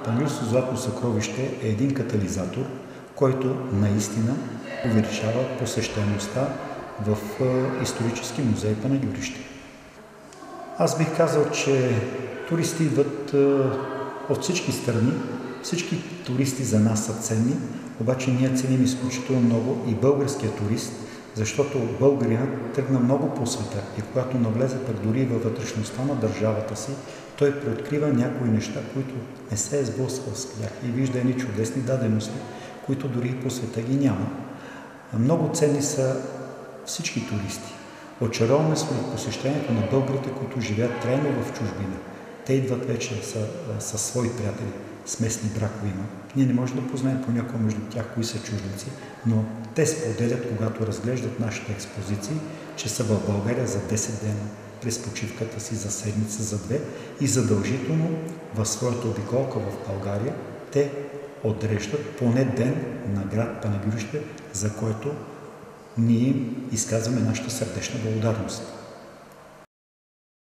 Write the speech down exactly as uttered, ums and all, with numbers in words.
Панагюрското златно съкровище е един катализатор, който наистина увеличава посещаемостта в исторически музей Панагюрище. Аз бих казал, че туристи идват от всички страни. Всички туристи за нас са ценни, обаче ние ценим изключително много и българския турист, защото българинът тръгна много по света и когато навлезе пък дори във вътрешността на държавата си, той преоткрива някои неща, които не се е сблъсквал с тях и вижда едни чудесни дадености, които дори и по света ги няма. Много ценни са всички туристи. Очаровани сме от посещението на българите, които живеят трайно в чужбина. Те идват вече със свои приятели, с местни бракове има. Ние не можем да познаем понякога между тях кои са чужденци, но те споделят, когато разглеждат нашите експозиции, че са в България за десет дена, през почивката си за седмица, за две и задължително в своята обиколка в България те отреждат поне ден на град Панагюрище, за което ние изказваме нашата сърдечна благодарност.